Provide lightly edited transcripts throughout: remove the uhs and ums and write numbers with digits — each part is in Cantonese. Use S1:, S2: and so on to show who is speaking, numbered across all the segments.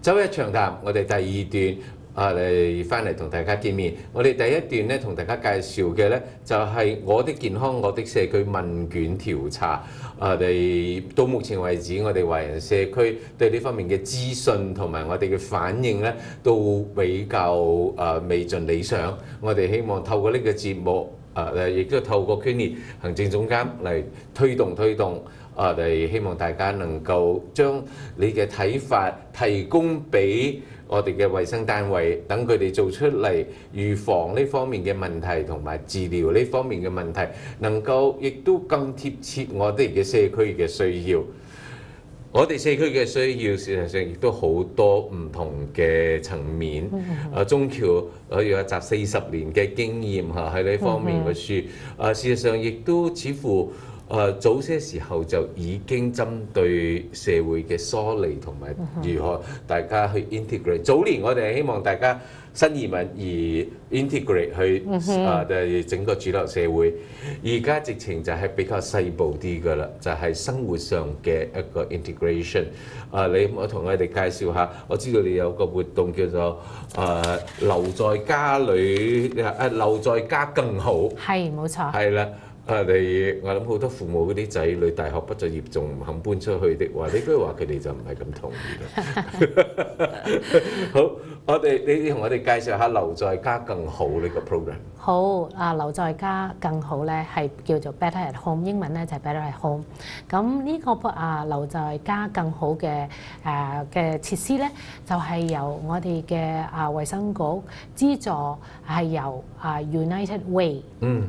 S1: 周一長談，我哋第二段嚟翻嚟同大家見面。我哋第一段咧同大家介紹嘅咧就係我的健康我的社區問卷調查。嚟到目前為止，我哋華人社區對呢方面嘅資訊同埋我哋嘅反應咧都比較未盡理想。我哋希望透過呢個節目，亦都透過 Queenie 行政總監嚟推動。嚟希望大家能夠將你嘅睇法提供俾我哋嘅衛生單位，等佢哋做出嚟預防呢方面嘅問題同埋治療呢方面嘅問題，能夠亦都更貼切我哋嘅社區嘅需要。我哋社區嘅需要，事實上亦都好多唔同嘅層面。中僑有集40年嘅經驗喺呢方面嘅書。事實上亦都似乎早些時候就已經針對社會嘅疏離同埋如何大家去 integrate。早年我哋希望大家新移民而 integrate 去整個主流社會，而家直情就係比較細部啲㗎啦，就係生活上嘅一個 integration。我同我哋介紹下，我知道你有個活動叫做留在家裏，留在家更好。係，冇錯。係啦。我諗好多父母嗰啲仔女大學畢咗業仲唔肯搬出去的話，你不如話佢哋就唔係咁同意啦。好，你同我哋介紹下留在家更好呢個 program。好留在家更好咧係叫做 Better at Home， 英文咧就係 Better at Home。咁呢個留在家更好嘅設施咧，就係由我哋嘅衛生局資助，係由United Way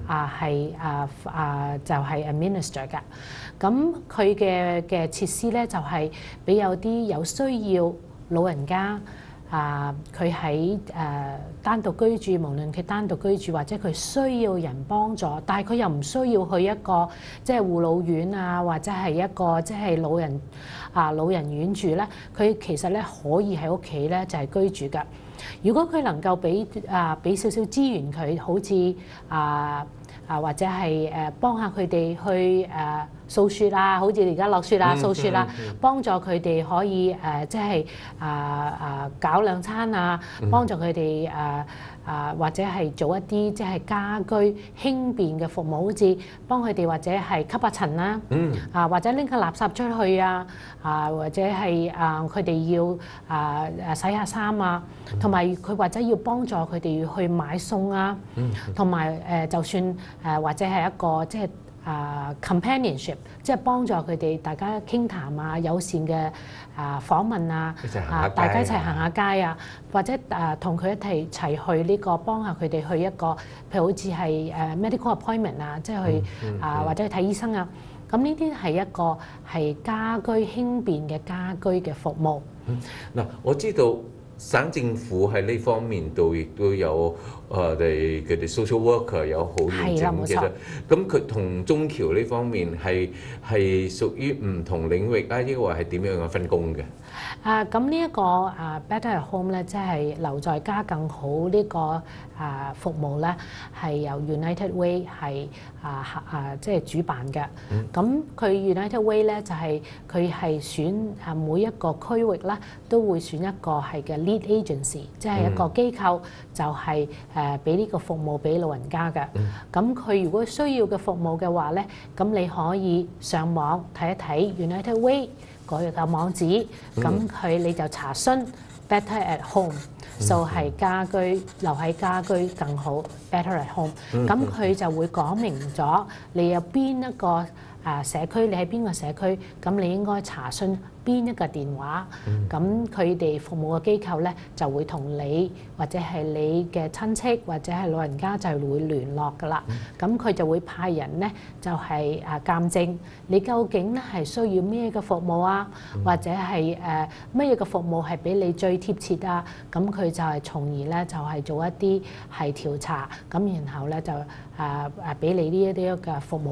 S1: 就係 administer 㗎。咁佢嘅設施咧就係俾有啲有需要老人家。佢喺單獨居住，無論佢單獨居住或者佢需要人幫助，但係佢又唔需要去一個即係護老院啊，或者係一個即係老人院住咧，佢其實咧可以喺屋企咧就係居住㗎。如果佢能夠俾少少資源佢，好似或者係幫下佢哋去掃雪啊，好似而家落雪啊、掃雪啊，幫助佢哋可以即係搞兩餐啊，幫助佢哋或者係做一啲即係家居輕便嘅服務，好似幫佢哋或者係吸下塵啦，或者拎下垃圾出去啊，或者係佢哋要洗下衫啊，同埋佢或者要幫助佢哋去買餸啊，同埋就算或者係一個即係companionship， 即係幫助佢哋大家傾談啊，友善嘅訪問啊，大家一齊行下街啊，或者同佢一齊去呢個幫下佢哋去一個，譬如好似係medical appointment 啊，即係去或者去睇醫生啊。咁呢啲係一個係家居輕便嘅家居嘅服務。嗱，我知道省政府喺呢方面度亦都有佢哋 social worker 有好完整嘅。咁佢同中僑呢方面係屬於唔同領域啊，抑或係點樣嘅分工嘅？咁呢一個Better at Home 咧，即係留在家更好呢個服務咧，係由 United Way 係即係主辦嘅。咁佢 United Way 咧就係佢係選每一個區域咧都會選一個係嘅 lead agency， 即係一個機構就係俾呢個服務俾老人家嘅。咁佢如果需要嘅服務嘅話咧，咁你可以上網睇一睇 United Way 嗰個網址，咁你就查詢 Better at Home， 就係家居留喺家居更好 Better at Home。咁佢就會講明咗你有邊一個社區，你喺邊個社區，咁你應該查詢邊一個電話，咁佢哋服務嘅機構咧就會同你或者係你嘅親戚或者係老人家就會聯絡㗎啦。咁佢就會派人咧就係鑑證你究竟咧係需要咩嘅服務啊，或者係乜嘢嘅服務係俾你最貼切啊。咁佢就係從而咧就係做一啲係調查，咁然後咧就俾你呢一啲嘅服務㗎。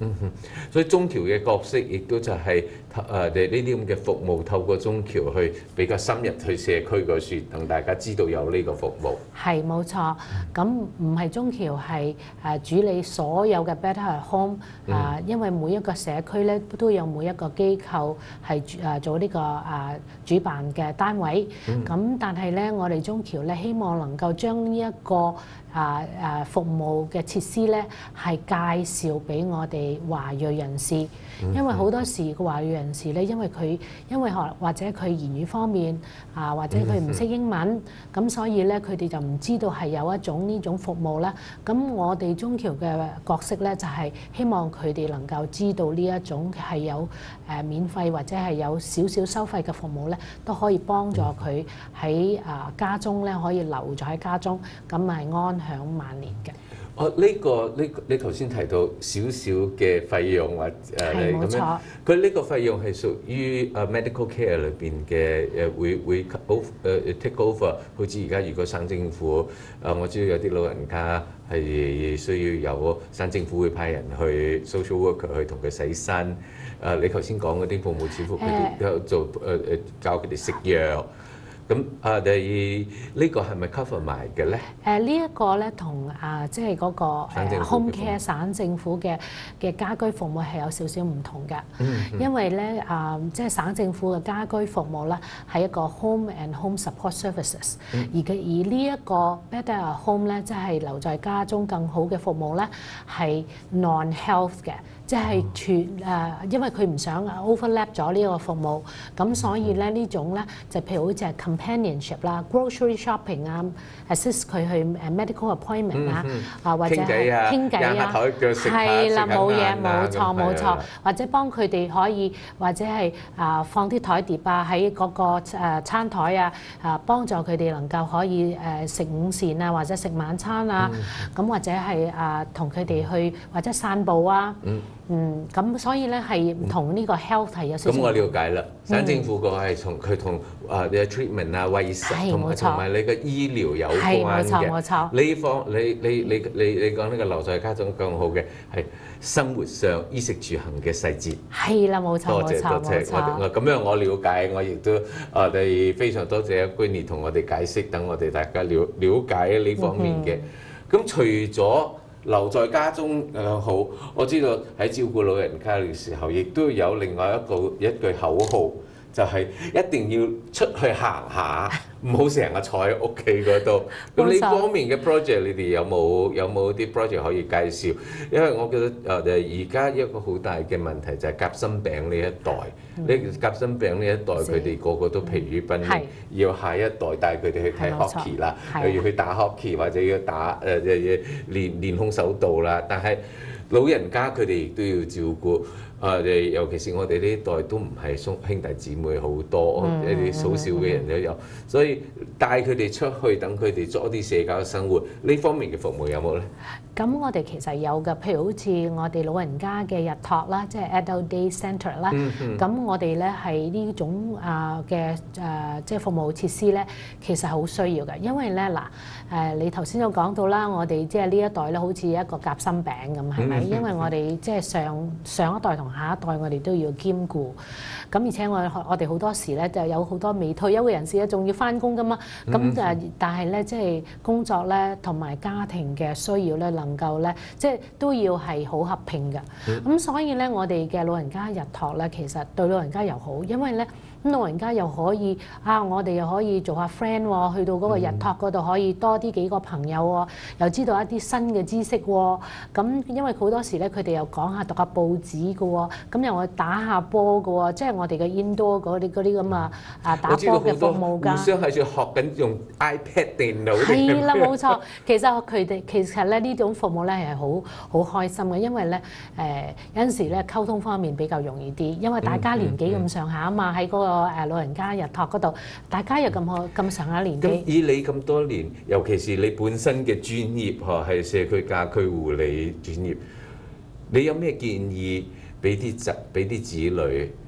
S2: 所以中僑嘅角色亦都就係呢啲咁嘅服務，透過中僑去比較深入去社區嗰處，等大家知道有呢個服務。
S1: 係冇錯，咁唔係中僑係主理所有嘅 Better Home 因為每一個社區咧都有每一個機構係做呢個主辦嘅單位，咁但係咧我哋中僑咧希望能夠將呢一個服務嘅設施咧係介紹俾我哋華裔人士，因為好多時個華裔人士咧，因為或者佢言語方面或者佢唔識英文，咁所以咧佢哋就唔知道係有一種呢種服務啦。咁我哋中僑嘅角色咧就係希望佢哋能夠知道呢一種係有免費或者係有少少收費嘅服務咧，都可以幫助佢喺家中咧可以留咗喺家中，咁係安享晚年嘅。
S2: 你頭先提到少少嘅費用或
S1: 係冇錯，
S2: 佢呢個費用係屬於medical care 裏邊嘅會take over，好似而家如果省政府我知道有啲老人家係需要有省政府會派人去 social worker 去同佢洗身，你頭先講嗰啲服務似乎佢哋都有做教佢哋食藥。咁呢個係咪 cover 埋嘅咧？
S1: 呢一個咧同即係嗰個home care 省政府嘅家居服務係有少少唔同嘅，因為咧即係省政府嘅家居服務咧係一個 home and home support services，而呢一個 Better Home 咧即係留在家中更好嘅服務咧係 non-health 嘅。即係因為佢唔想 overlap 咗呢個服務，咁所以咧呢種咧就譬如好似係 companionship 啦、grocery shopping assist 佢去medical appointment 或者係傾偈係啦，冇錯，或者幫佢哋可以或者係放啲台碟喺嗰個餐台幫助佢哋能夠可以食午膳或者食晚餐咁或者係同佢哋去或者散步咁所以咧係同呢個 health 係有少少。咁
S2: 我了解啦，省政府個係同你嘅 treatment 衞生同埋你嘅醫療有關嘅。
S1: 冇錯。
S2: 呢方你講呢個留在家中更好嘅係生活上衣食住行嘅細節。
S1: 係啦，冇錯。
S2: 多謝。咁樣我了解，我亦都哋非常多謝阿 Gwynnie 同我哋解釋，等我哋大家了解呢方面嘅。咁除咗留在家中好，我知道喺照顧老人家嘅時候，亦都有另外一句口號，就係一定要出去行下，唔好成日坐喺屋企嗰度。咁呢方面嘅 project， 你哋有冇啲 project 可以介紹？因為我覺得而家一個好大嘅問題就係夾心餅呢一代，夾心餅呢一代佢哋個個都疲於奔命，要下一代帶佢哋去睇 hockey 啦，又要去打 hockey 或者要打練空手道啦，但係老人家佢哋亦都要照顧。尤其是我哋呢一代都唔係兄弟姊妹好多，一啲少少嘅人都有，所以帶佢哋出去，等佢哋做啲社交生活，呢方面嘅服務有冇咧？
S1: 咁我哋其實有嘅，譬如好似我哋老人家嘅日托啦，即係 Adult Day Centre 啦。咁我哋咧係呢種嘅即係服務設施咧，其實好需要嘅，因為咧你頭先都講到啦，我哋即係呢一代咧，好似一個夾心餅咁，係咪？因為我哋即係上一代同下一代，我哋都要兼顧。咁而且我哋好多時咧，就有好多未退休嘅人士咧，仲要返工㗎嘛。咁但係咧，即係工作咧同埋家庭嘅需要咧，能夠咧，即係都要係好合併嘅。咁所以咧，我哋嘅老人家日托咧，其實對老人家又好，因為咧。咁老人家又可以我哋又可以做下 friend 喎，去到嗰個日托嗰度可以多啲幾個朋友喎，又知道一啲新嘅知識喎。咁因為好多時咧，佢哋又講下讀下報紙嘅喎，咁又去打下波嘅喎，即係我哋嘅 indoor 嗰啲咁打波嘅服務㗎。
S2: 互相喺度學緊用 iPad 電腦。
S1: 係啦，冇錯。其實咧呢種服務咧係好開心嘅，因為咧有陣時咧溝通方面比較容易啲，因為大家年紀咁上下啊嘛，喺嗰個老人家日托嗰度，大家又咁上下年紀。
S2: 咁以你咁多年，尤其是你本身嘅專業係社區家居護理專業，你有咩建議俾啲子女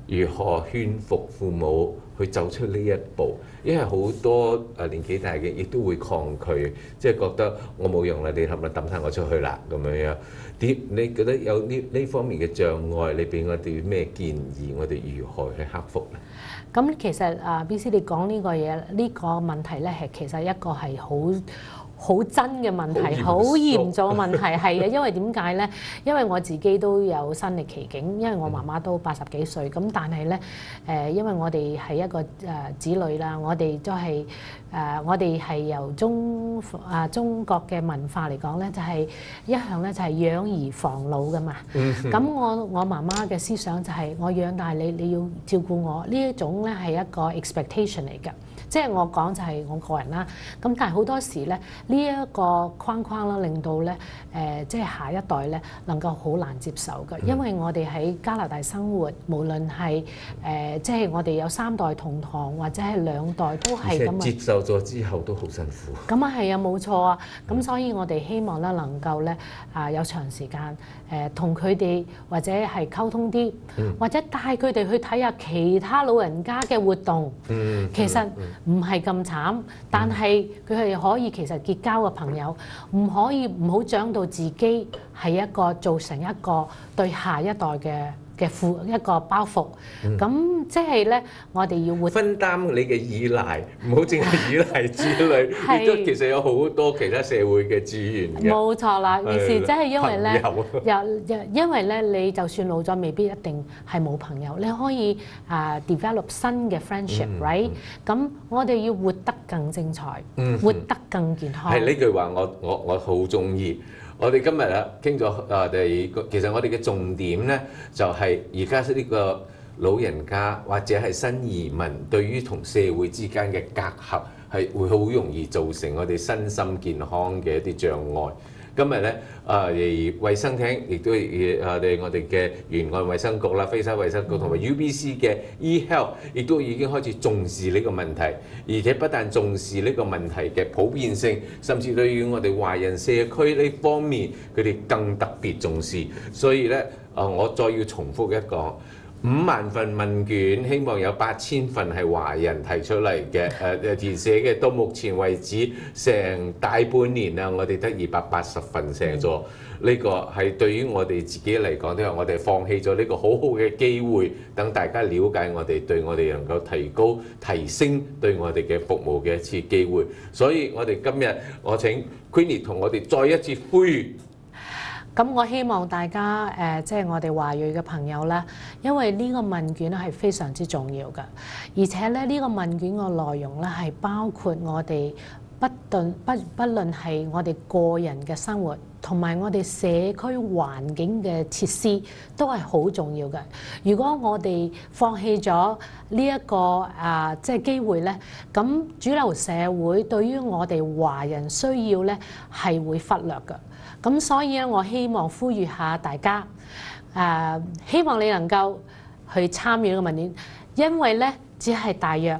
S2: 如何勸服父母去走出呢一步？因為好多年紀大嘅亦都會抗拒，即係覺得我冇用啦，你係咪抌晒我出去啦咁樣樣？你覺得有呢方面嘅障礙，你俾我哋咩建議？我哋如何去克服咧？
S1: 咁其實BC 你講呢個嘢，呢個問題咧係其實一個係好真嘅問題，好嚴重嘅問題係啊，因為點解咧？因為我自己都有身歷其境，因為我媽媽都80幾歲，咁但係咧因為我哋係一個子女啦，我哋都係我哋係由中國嘅文化嚟講咧，就係一向咧就係養兒防老㗎嘛。咁我媽媽嘅思想就係我養大你，你要照顧我，呢一種咧係一個 expectation 嚟㗎。即係我講就係我個人啦，咁但係好多時咧呢一個框框啦，令到咧即係下一代咧能夠好難接受嘅，因為我哋喺加拿大生活，無論係即係我哋有3代同堂或者係2代都係咁啊。
S2: 接受咗之後都好辛苦。
S1: 咁啊係啊，冇錯啊。咁所以我哋希望咧能夠咧有長時間同佢哋或者係溝通啲，或者帶佢哋去睇下其他老人家嘅活動。其實唔係咁慘，但係佢係可以其實結交嘅朋友，唔好長到自己係一個造成一個對下一代嘅一個包袱。咁即係咧，我哋要
S2: 分擔你嘅依賴，唔好淨係依賴子女，亦都其實有好多其他社會嘅資源嘅。
S1: 冇錯啦，於是即係因為咧，因為咧，你就算老咗，未必一定係冇朋友，你可以develop 新嘅 friendship，right？咁我哋要活得更精彩，活得更健康。
S2: 係呢句話我好中意。我哋今日啊傾咗其實我哋嘅重點咧就係而家呢個老人家或者係新移民對於同社會之間嘅隔閡係會好容易造成我哋身心健康嘅一啲障礙。今日咧衛生廳亦都我哋嘅沿岸衛生局啦、非洲衛生局同埋 UBC 嘅 eHealth 亦都已經開始重視呢個問題，而且不但重視呢個問題嘅普遍性，甚至對於我哋華人社區呢方面，佢哋更特別重視。所以咧我再要重複一個。5萬份問卷，希望有8000份係華人提出嚟嘅填寫嘅，到目前為止成大半年啦，我哋得280份寫咗。呢個係對於我哋自己嚟講，都係我哋放棄咗呢個好好嘅機會，等大家了解我哋，對我哋能夠提升對我哋嘅服務嘅一次機會。所以我哋今日我請 Queenie 同我哋再一次呼籲。
S1: 咁我希望大家即係我哋華裔嘅朋友啦，因為呢個問卷咧係非常之重要嘅，而且咧呢個問卷個內容咧係包括我哋不論係我哋個人嘅生活，同埋我哋社區環境嘅設施都係好重要嘅。如果我哋放棄咗呢一個即係機會咧，咁主流社會對於我哋華人需要咧係會忽略嘅。咁所以咧，我希望呼籲下大家，希望你能夠去參與呢個問卷，因為咧只係大約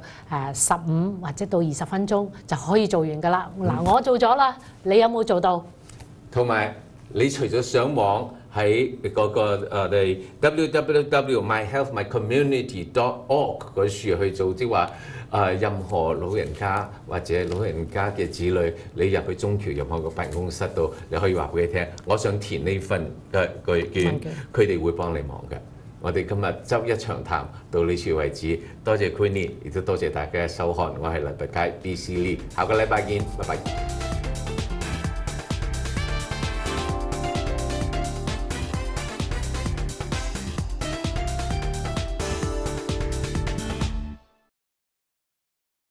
S1: 15或者到20分鐘就可以做完㗎啦。嗱，我做咗啦，你有冇做到？同埋
S2: 你除咗上網喺嗰個www.myhealthmycommunity.org 嗰處去做，即係話任何老人家或者老人家嘅子女，你入去中僑任何個辦公室度，你可以話俾佢聽，我想填呢份嘅卷，佢哋會幫你忙嘅。我哋今日周一長談到呢處為止，多謝 Queenie，亦都多謝大家嘅收看。我係黎拔楷 BC Lee，下個禮拜見，拜拜。